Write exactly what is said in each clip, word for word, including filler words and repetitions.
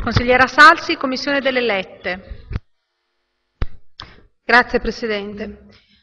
Consigliera Salsi, Commissione delle Elette. Grazie Presidente.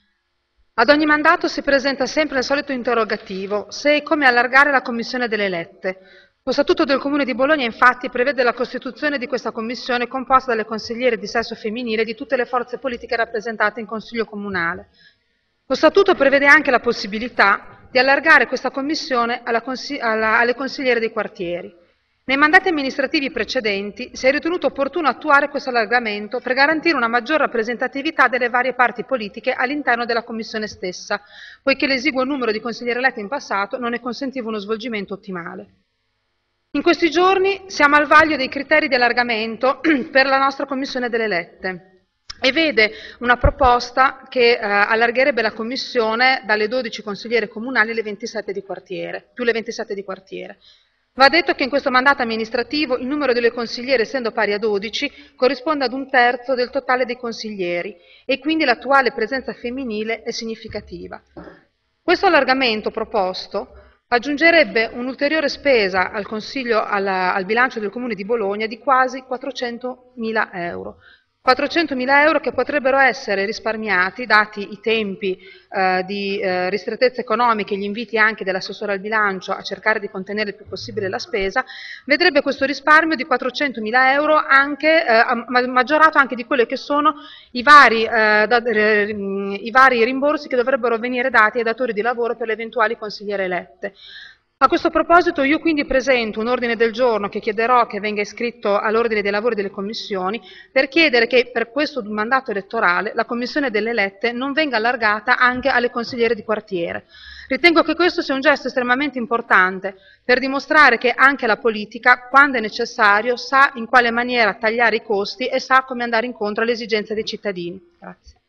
Ad ogni mandato si presenta sempre il solito interrogativo, se e come allargare la Commissione delle Elette. Lo Statuto del Comune di Bologna infatti prevede la costituzione di questa commissione composta dalle consigliere di sesso femminile di tutte le forze politiche rappresentate in Consiglio Comunale. Lo Statuto prevede anche la possibilità di allargare questa commissione alla consi- alla, alle consigliere dei quartieri. Nei mandati amministrativi precedenti si è ritenuto opportuno attuare questo allargamento per garantire una maggior rappresentatività delle varie parti politiche all'interno della Commissione stessa, poiché l'esiguo numero di consiglieri eletti in passato non ne consentiva uno svolgimento ottimale. In questi giorni siamo al vaglio dei criteri di allargamento per la nostra Commissione delle Elette e vede una proposta che eh, allargherebbe la Commissione dalle dodici consigliere comunali alle ventisette di quartiere, più le ventisette di quartiere. Va detto che in questo mandato amministrativo il numero delle consigliere, essendo pari a dodici, corrisponde ad un terzo del totale dei consiglieri e quindi l'attuale presenza femminile è significativa. Questo allargamento proposto aggiungerebbe un'ulteriore spesa al, consiglio, alla, al bilancio del Comune di Bologna di quasi quattrocentomila euro. quattrocentomila euro che potrebbero essere risparmiati, dati i tempi eh, di eh, ristrettezza economica e gli inviti anche dell'assessore al bilancio a cercare di contenere il più possibile la spesa, vedrebbe questo risparmio di quattrocentomila euro anche, eh, maggiorato anche di quelli che sono i vari, eh, da, eh, i vari rimborsi che dovrebbero venire dati ai datori di lavoro per le eventuali consigliere elette. A questo proposito io quindi presento un ordine del giorno che chiederò che venga iscritto all'ordine dei lavori delle commissioni per chiedere che per questo mandato elettorale la Commissione delle Elette non venga allargata anche alle consigliere di quartiere. Ritengo che questo sia un gesto estremamente importante per dimostrare che anche la politica, quando è necessario, sa in quale maniera tagliare i costi e sa come andare incontro alle esigenze dei cittadini. Grazie.